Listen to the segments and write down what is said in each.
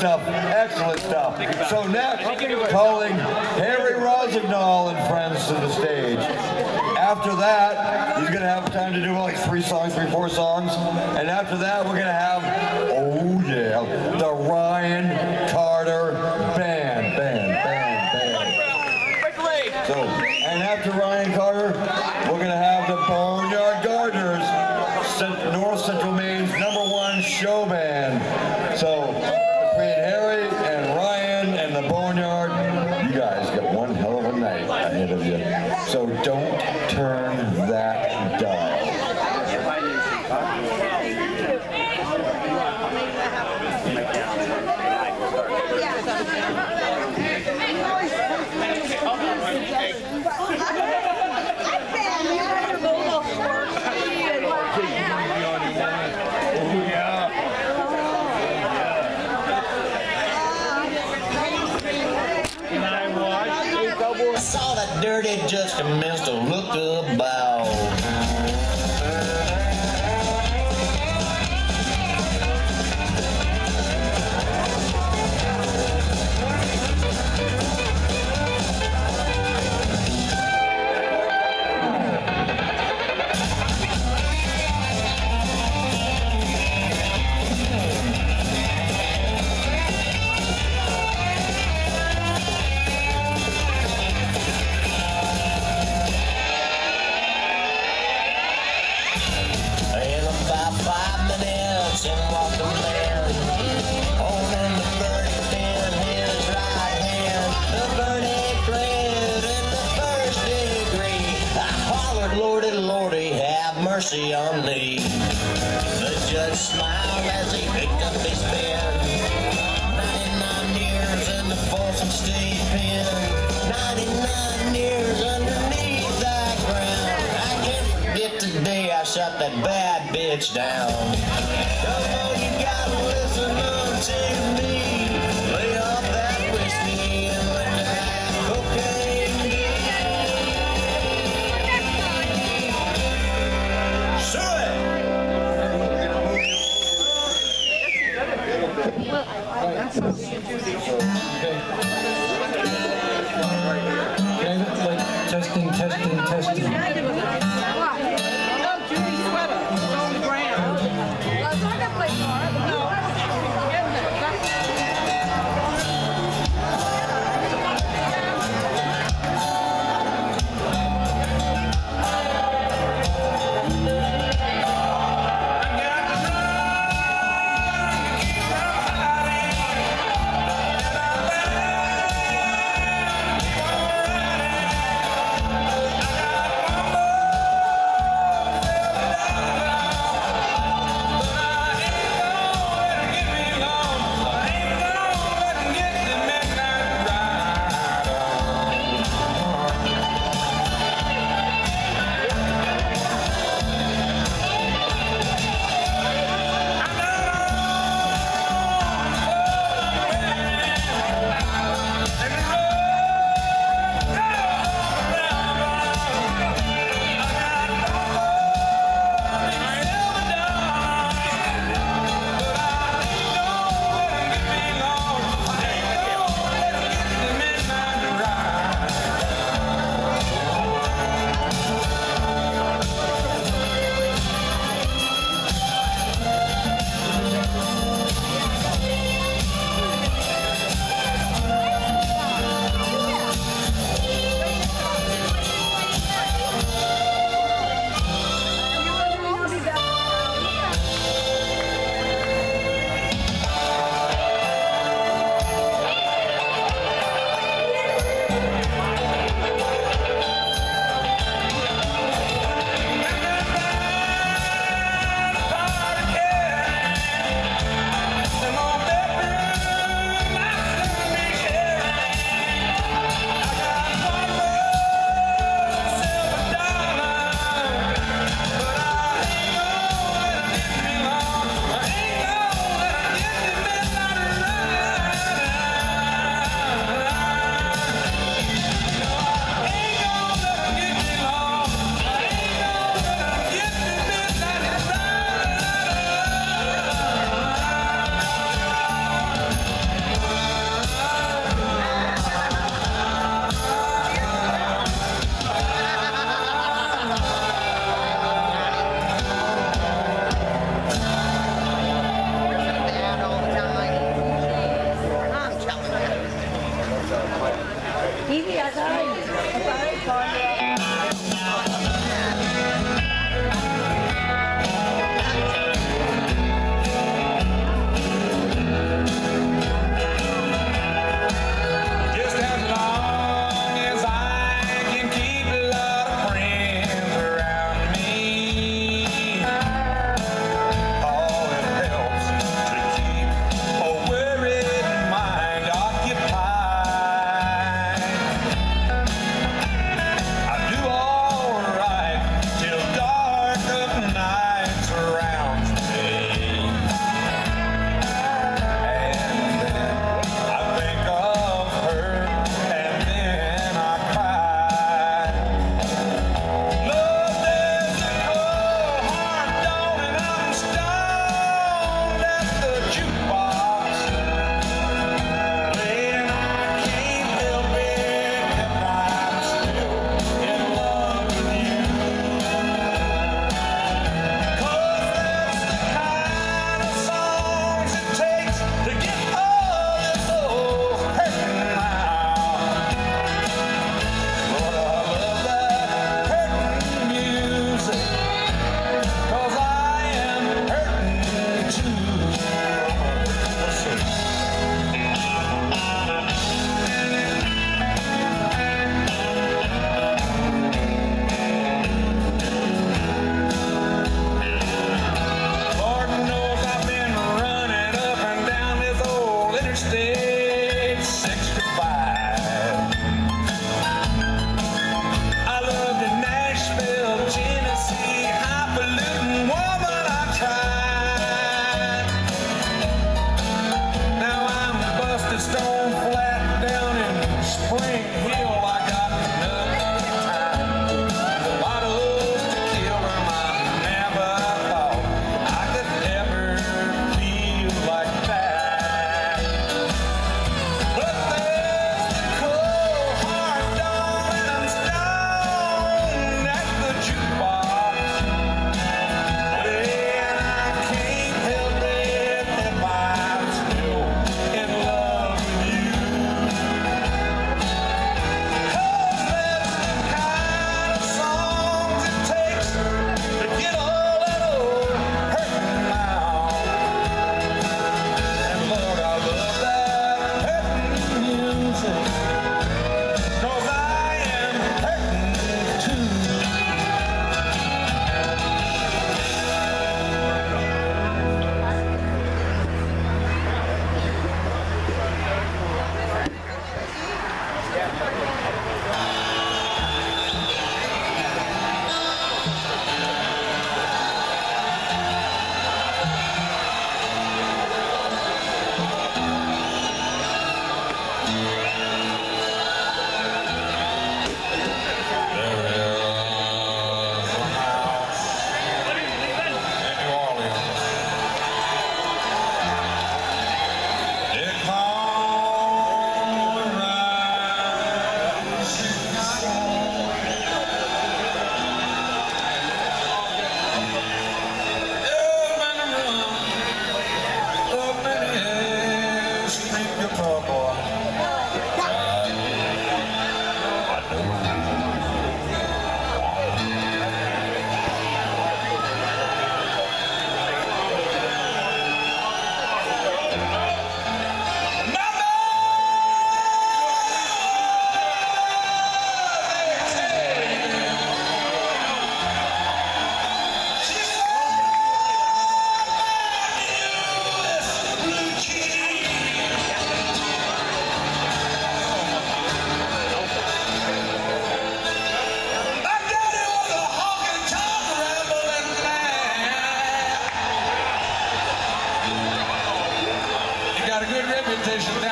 stuff. Excellent stuff. So next, calling Harry Rossignol and friends to the stage. After that, he's going to have time to do like 3 songs, 4 songs. And after that, we're going to have, oh yeah, the Ryan Carter Band. So, and after Ryan Carter, we're going to have the Boneyard Gardeners, North Central Maine's #1 show band. So, between Harry and Ryan and the Boneyard, you guys got one hell of a night ahead of you. So don't turn that dial. I saw that dirty just a minute to look about. Mercy on thee. The judge smiled as he picked up his pen. 99 years in the Folsom State Pen. 99 years underneath that ground. I can't forget the day I shot that bad bitch down. Come on, you gotta listen to me. Lay off that whiskey and let that cocaine. Testing. Judy's sweater is on the ground. Well, it's not gonna play hard. No.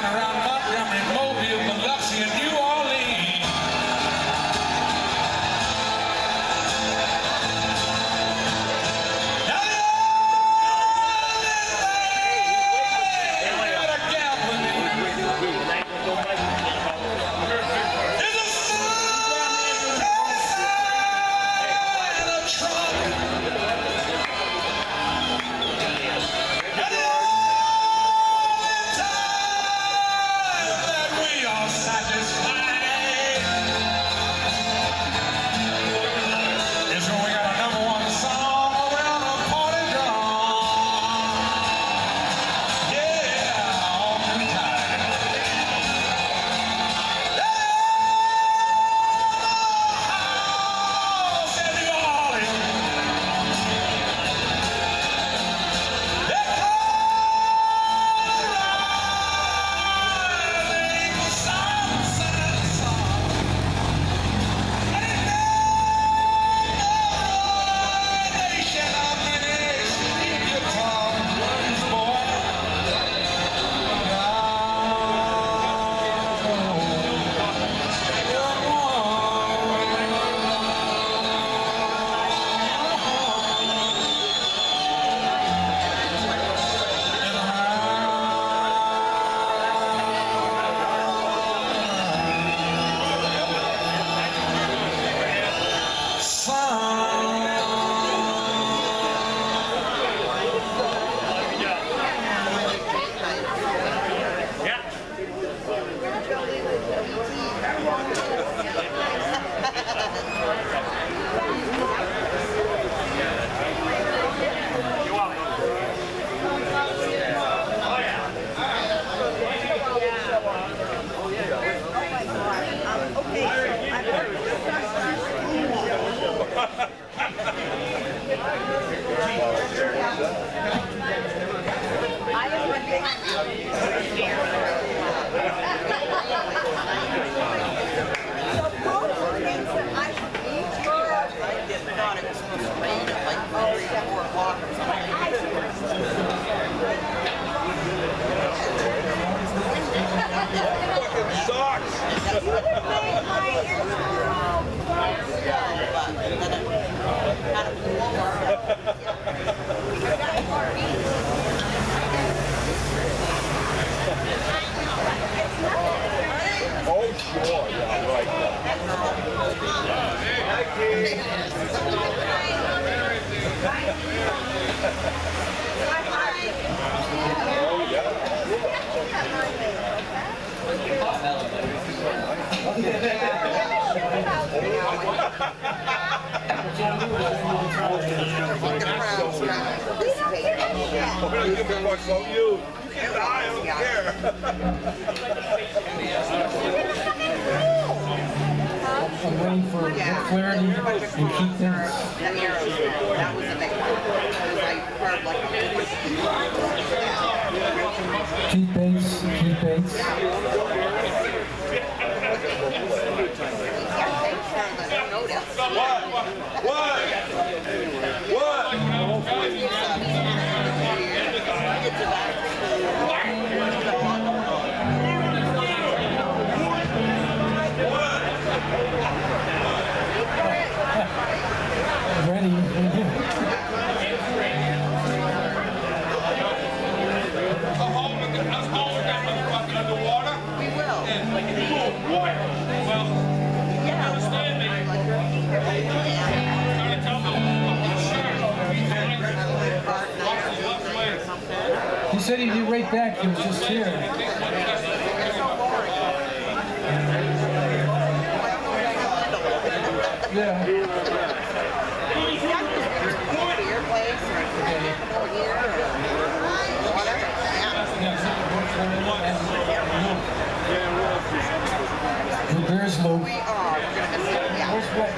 down around Montgomery, Mobile, Biloxi, and New Orleans. I'm waiting for clarity and keep things. That was a big one. Keep pace, keep pace. Ready. Underwater? We will. Well, you understand me? He said he'd be right back. He was just here. Yeah. The bears move. We are. Where's Rick?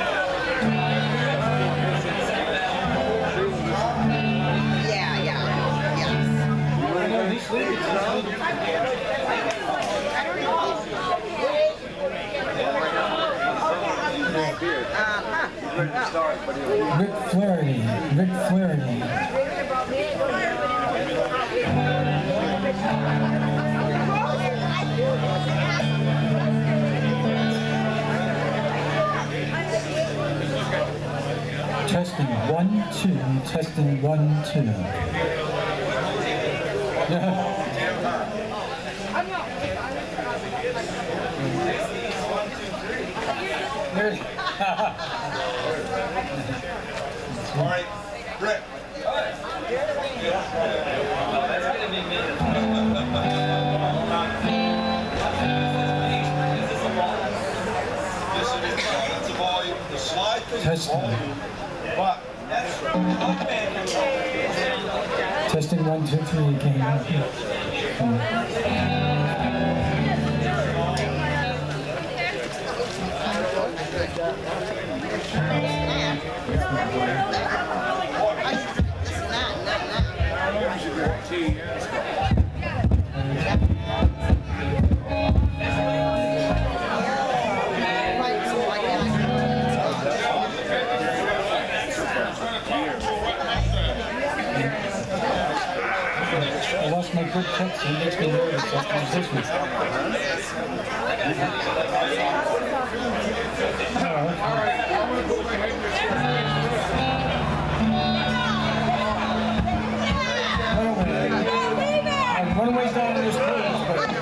Rick Flaherty. Rick Flaherty. Testing 1, 2. Testing 1, 2. Yeah. All right, Rick. That's a volume. The slide thing is volume. But Testing 1, 2, 3 again. I lost my good text, so it makes me nervous after this one. I'm one ways down to this page,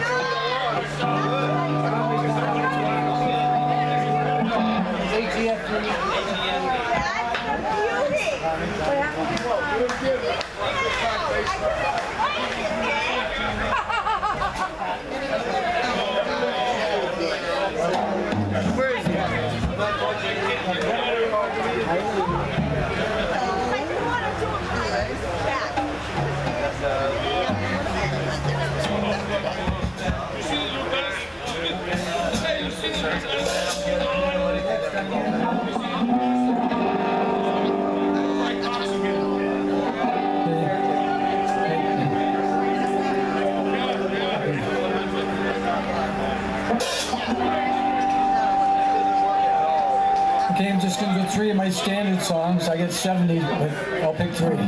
okay, I'm just going to go 3 of my standard songs. I get 70, but I'll pick 3.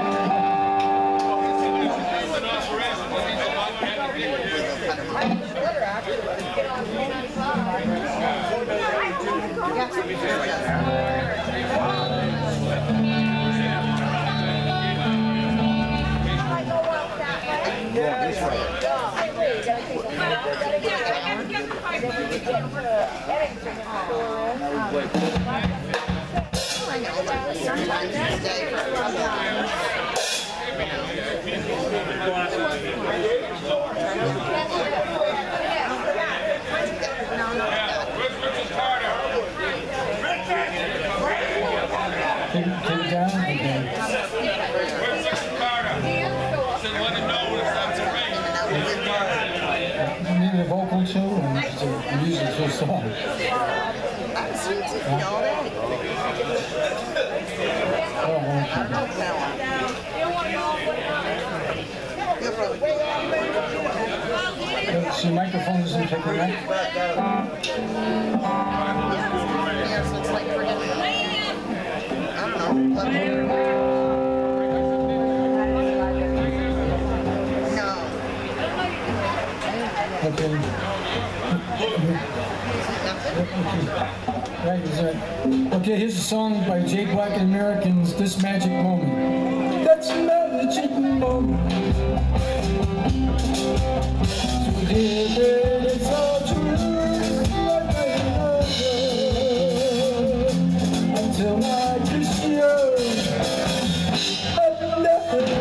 Take it down. Maybe a vocal too, and music to a song. So the microphone isn't picking up? Yeah, so it's like forget it. I don't know. Okay. Right, is that? Okay, here's a song by Jay Black and Americans, This Magic Moment. That's a magic moment. So here it's all true. Until I kiss you, I've never